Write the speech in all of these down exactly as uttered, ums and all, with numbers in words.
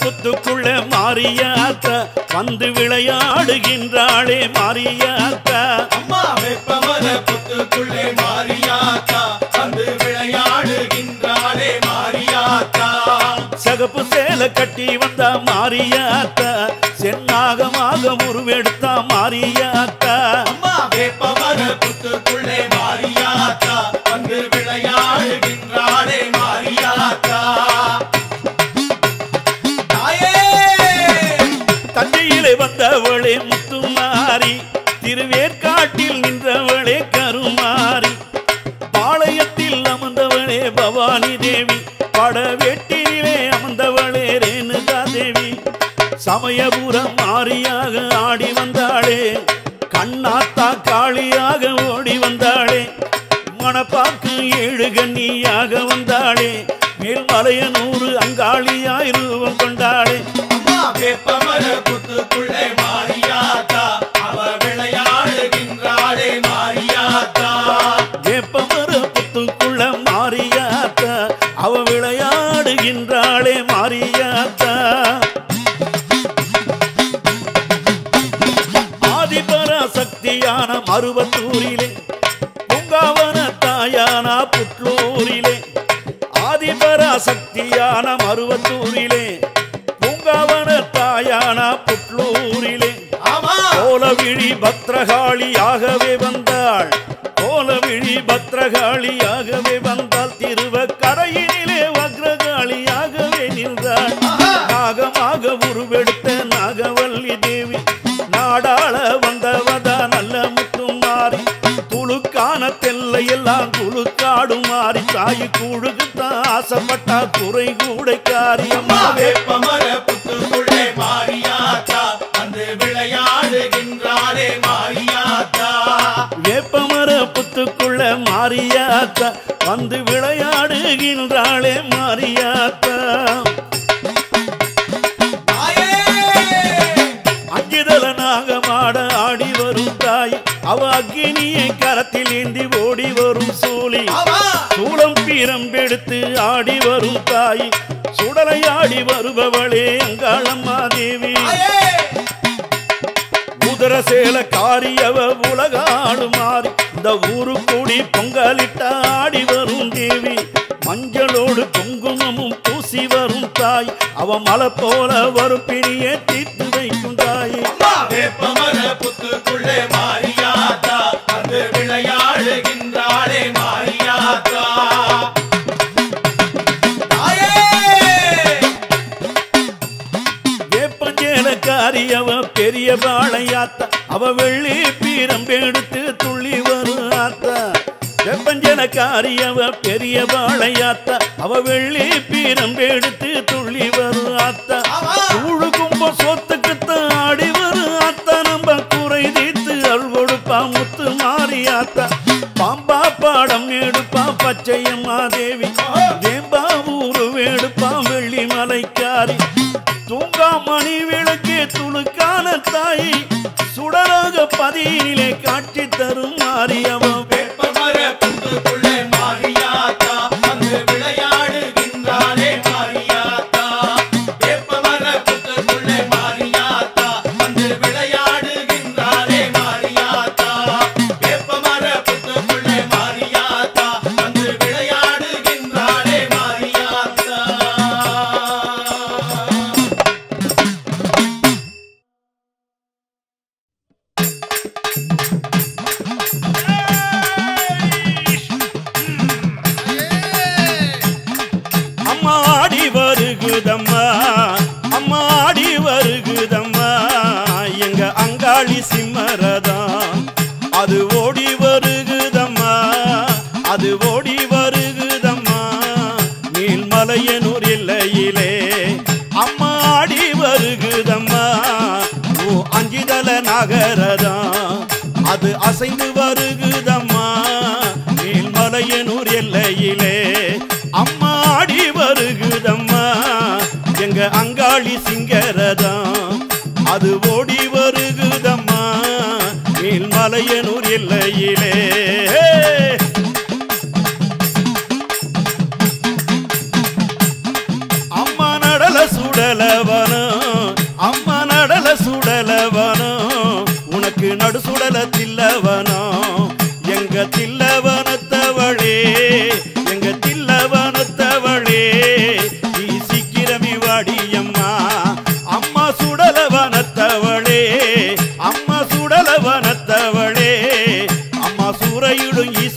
புத்துக்குள்ள மாரியாத்தா வந்து விளையாடுகின்றாளே மாரியாத்தா. அம்மா வேப்பமர புத்துக்குள்ளே மாரியாத்தா வந்து விளையாடுகின்றாளே மாரியாத்தா. சகப்பு சேலை கட்டி வந்தா மாரியாத்தா சென்னாகமாக உருவெடுத்தா மாரியாத்தா. அம்மா வேப்பமர புத்துக்குள்ளே மாரியாத்தா வந்து விளையாடுகின்றாளே மாரியாத்தா. தஞ்சையிலே வந்தவளே முத்துமாரி திருவேற்காட்டில் நின்றவளே கருமாரி பாளையத்தில் அமர்ந்தவளே பவானி தேவி படவேட்டிலே அமர்ந்தவளே ரேணுகா தேவி சமயபுரம் மாரியாக ஆடி வந்தாளே கண்ணாத்தா காளியாக ஓடி வந்தாளே மணப்பாக்கு ஏழு கண்ணியாக வந்தாளே மேல்மலையனூறு அங்காளியாய் ரூபம் கொண்டாளே. வேப்பமர புத்துக்குள்ளே மாரியாத்தா அவ விளையாடுகின்றாளே மாரியாத்தா. வேப்பமர புத்துக்குள்ள மாரியாத்தா அவ விளையாடுகின்றாளே மாரியாத்தா. ஆதிபராசக்தியான மருவத்தூரிலே பூங்காவன தாயான புட்லூரிலே ஆதிபராசக்தியான மருவத்தூரிலே பூங்காவன தாயான புட்லூரிலே கோலவிழி பத்ரகாளியாகவே வந்தாள் கோலவிழி பத்ரகாளியாகவே வந்தாள் திருவக்கரையினிலே வக்ரகாளியாகவே நின்றாள் நாகமாக உருவெடுத்த நாகவல்லி தேவி நாடாள வந்தவதா நல்ல முத்துமாரி துளுக்கான தெல்லை எல்லாம் துளுக்காடும் மாறி தாயு கூழுக்குத்தான் ஆசைப்பட்டா குறை கூடைக்காரி. அம்மா வேப்பமர புத்துக்குள்ளே மாரியாத்தா வந்து விளையாடுகின்றாளே மாரியாத்தா. வேப்பமர புத்துக்குள்ள மாரியாத்தா வந்து விளையாடுகின்றாளே மாரியாத்தா. அஞ்சுதல நாகமாட ஆடி வரும் தாய் அவ அக்கினியை கரத்தில் ஏந்தி ஓடி வரும் சூலி சூளம் பீரம்பெடுத்து ஆடி வரும் தாய் சுடலையாடி வருபவளே அங்காளம்மா தேவி உதர சேல காரியவ உலகாடு மாறி இந்த ஊரு கூடி பொங்கலிட்ட ஆடி வரும் தேவி மஞ்சளோடு குங்குமமும் பூசி வரும் தாய் அவ மலை போல வரும் பிணியை தீர்த்து வைக்கும் தாய். வேப்பமர புத்துக்குள்ளே மாரியாத்தா வந்து விளையாடுகின்றாளே மாரியாத்தா. வேப்பஞ்சேலக்காரி அவ பெரிய பாளையாத்தா அவ வெள்ளி பீரம்பெடுத்து துள்ளி வரும் ஆத்தா. வெப்பஞ்சனக்காரி அவ பெரிய பாளையாத்தா அவ வெள்ளி பீரம்பெடுத்து துள்ளி வரும் ஆத்தா. கூழு கும்ப சொத்துக்குத்தான் ஆடி வரும் ஆத்தா நம்ம குறை தீர்த்து அருள் கொடுப்பா முத்து மாரியாத்தா. பாம்பா பாடம் எடுப்பா பச்சையம்மா தேவி வேம்பா ஊரு வேடுப்பா வெள்ளி மலைக்காரி தூங்கா மணி விளக்கே துளுக்கான தாய் சுடராக பதியிலே காட்சி தரும் மாரியவ வேப்பமர புத்துக்குள்ளே மாரியாத்தா வந்து விளையாடுகின்றாளே மாரியாத்தா. வேப்பமர புத்துக்குள்ளே மாரியாத்தா வந்து விளையாடுகின்றாளே மாரியாத்தா. வேப்பமர புத்துக்குள்ளே மாரியாத்தா வந்து விளையாடுகின்றாளே மாரியாத்தா. அம்மாடி வருகுதம்மா அம்மாடி வருகுதம்மா எங்க அங்காளி சிம்மரதான் அது ஓடி வருகுதம்மா அது ஓடி வருகுதம்மா நீல்மலையனூர் எல்லையிலே அம்மாடி வருகுதம்மா ஓ அஞ்சுதல நகரதான் அது அசைந்து வருகுதம்மா நீல்மலையனூர் எல்லையிலே அம்மாடி வருகுதம்மா எங்க அங்காளி சிங்கரதான் அது ஓடி வருகுதம்மா நீல்மலையனூர் எல்லையிலே. அம்மா நடல சுடலவன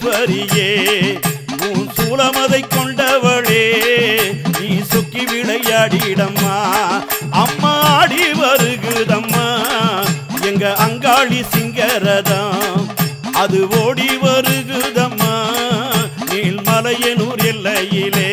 ஈஸ்வரியே உன் சூலமதை கொண்டவளே நீ சொக்கி விளையாடிடம்மா அம்மா ஆடி வருகுதம்மா எங்க அங்காளி சிங்கரதம் அது ஓடி வருகுதம்மா நீல்மலையனூர் எல்லையிலே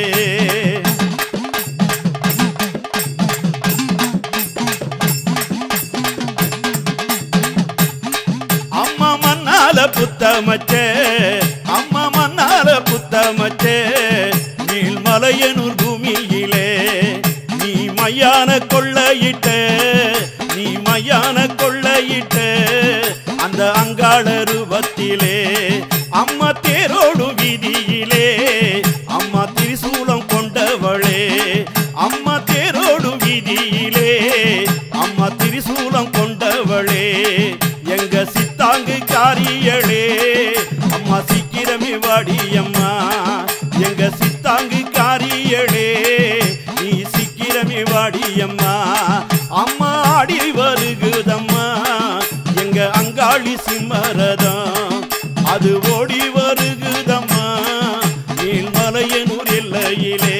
அம்மா மண்ணால புத்தமச்சே அம்மா மண்ணால புத்தமச்சே நீல்மலையனூர் பூமியிலே நீ மையான கொள்ளையிட்ட நீ மையான கொள்ளையிட்ட அந்த அங்காள ரூபத்திலே அம்மா தேரோடு வீதியிலே அம்மா திரிசூலம் கொண்டவளே அம்மா தேரோடு வீதியிலே அம்மா திரிசூலம் கொண்டவளே எங்க சித்தாங்கு காரியளே அம்மா சீக்கிரமே வாடியம்மா எங்க சித்தாங்கு காரியளே நீ சீக்கிரமே வாடியம்மா அம்மா ஆடி வருகுதம்மா எங்க அங்காளி சிம்மரதம் அது ஓடி வருகுதம்மா நீல்மலையனூர் எல்லையிலே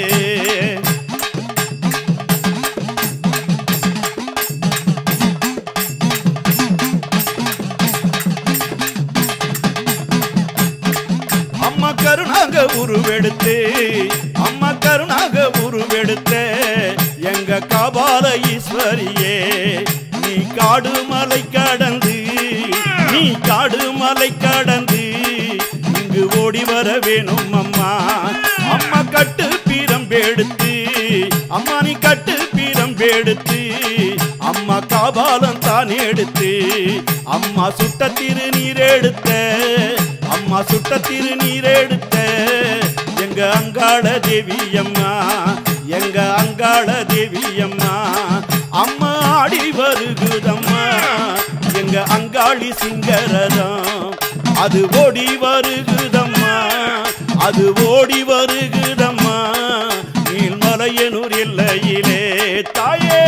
அம்மா கருணாக உருவெடுத்து அம்மா கருணாக உருவெடுத்த எங்க காபால ஈஸ்வரியே நீ காடு மலை கடந்து நீ காடு மலை கடந்து இங்கு ஓடி வர வேணும் அம்மா அம்மா கட்டு பீரம்பெடுத்து அம்மா நீ கட்டு பீரம்பெடுத்து அம்மா காபாலம் தான் எடுத்து அம்மா சுட்ட திருநீர் எடுத்த அம்மா சுட்ட திருநீர் எடுத்த எங்க அங்காள தேவி அம்மா எங்க அங்காள தேவி அம்மா அம்மா ஆடி வருகுதம்மா எங்க அங்காளி சிங்கரதம் அது ஓடி வருகுதம்மா அது ஓடி வருகுதம்மா நீல்மலையனூர் எல்லையிலே தாயே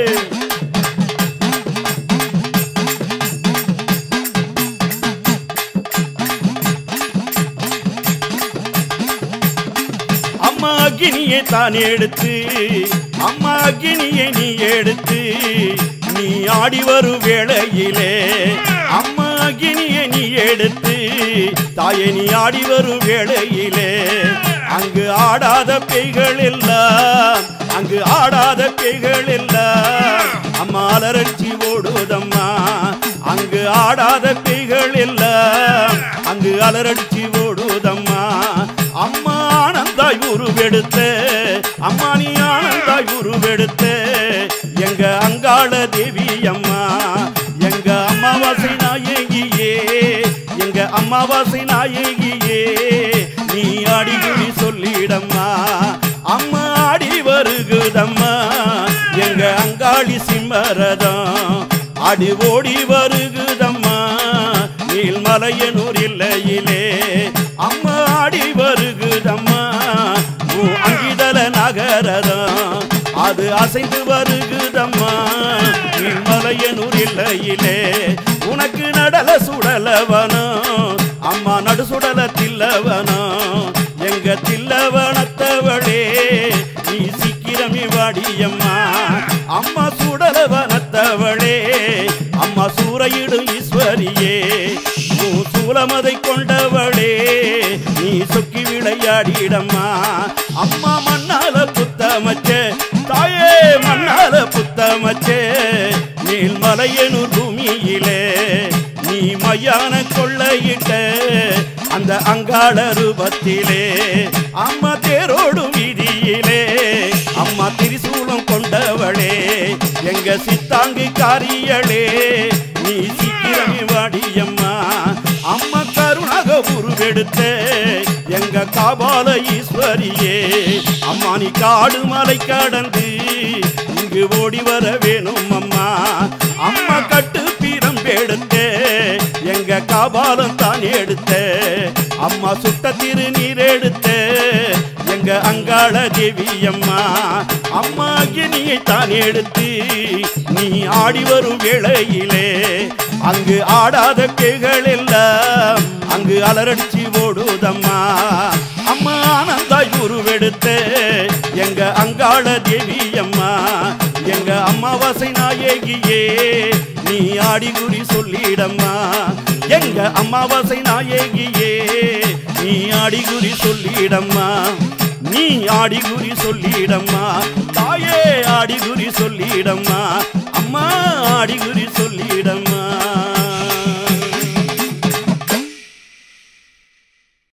அம்மா அக்னியை தான் எடுத்து அம்மா அக்னியை நீ எடுத்து நீ ஆடி வரும் வேளையிலே அம்மா அக்னியை நீ எடுத்து தாயை நீ ஆடி வரும் வேளையிலே அங்கு ஆடாத பேய்கள் எல்லாம் அங்கு ஆடாத பேய்கள் எல்லாம் அம்மா அலரட்சி ஓடுதம்மா அங்கு ஆடாத பேய்கள் எல்லாம் அங்கு அலரட்சி ஓடுதம்மா அம்மா ஆனந்தாய் உருவெடுத்த அம்மா நீ ஆனந்தாய் உருவெடுத்த எங்க அங்காள தேவி அம்மா எங்க அம்மாவாசை நாயகியே எங்க அம்மாவாசை நாயகியே நீ ஆடிகுடி சொல்லிடம்மா அம்மா ஆடி வருகுதம்மா எங்க அங்காளி சிம்மரதம் ஆடி ஓடி வருகுதம்மா நீல்மலையனூர் எல்லையிலே அம்மா ஆடி வருகுதம்மா அங்கிதல நகரதம் அது அசைந்து வருகுதம்மா நீல்மலையனூர் எல்லையிலே உனக்கு நடல சுடலவனம் அம்மா நடு சுடல தில்லவனம் எங்க தில்லவனத்தவளே நீ சீக்கிரமே வாடியம்மா அம்மா சுடலவனத்தவளே அம்மா சூறையிடும் ஈஸ்வரியே சூலமதை கொண்டவளே நீ சொக்கி விளையாடிடம்மா அம்மா மண்ணால புத்தமச்சே தாயே மண்ணால புத்தமச்சே நீல்மலையனூர் பூமியிலே நீ மையான கொள்ளையிட்ட அந்த அங்காள ரூபத்திலே அம்மா தேரோடும் வீதியிலே அம்மா திரிசூலம் கொண்டவளே எங்க சித்தாங்கு காரியளே நீ சீக்கிரமே வாடியம்மா அம்மா கருணாக உருவெடுத்த எங்க காபால ஈஸ்வரியே அம்மா நீ காடு மலை கடந்து இங்கு ஓடி வர வேணும் அம்மா அம்மா கட்டு பீரம்பெடுத்த எங்க காபாலம் தான் எடுத்த அம்மா சுட்ட திருநீர் எடுத்த எங்க அங்காள தேவி அம்மா. அம்மா அக்னியை தான் எடுத்து நீ ஆடி வரும் வேளையிலே அங்கு ஆடாத பேய்கள் எல்லாம் அங்கு அலரடிச்சு ஓடுதம்மா. அம்மா ஆனந்தாய் உருவெடுத்த எங்க அங்காள தேவி அம்மா. எங்க அம்மாவாசை நாயகியே நீ ஆடி குறி சொல்லிடம்மா. எங்க அம்மாவாசை நாயகியே நீ ஆடி குறி சொல்லிடம்மா. நீ ஆடி குறி சொல்லிடம்மா. தாயே ஆடி குறி சொல்லிடம்மா. அம்மா ஆடி குறி சொல்லிடம்மா.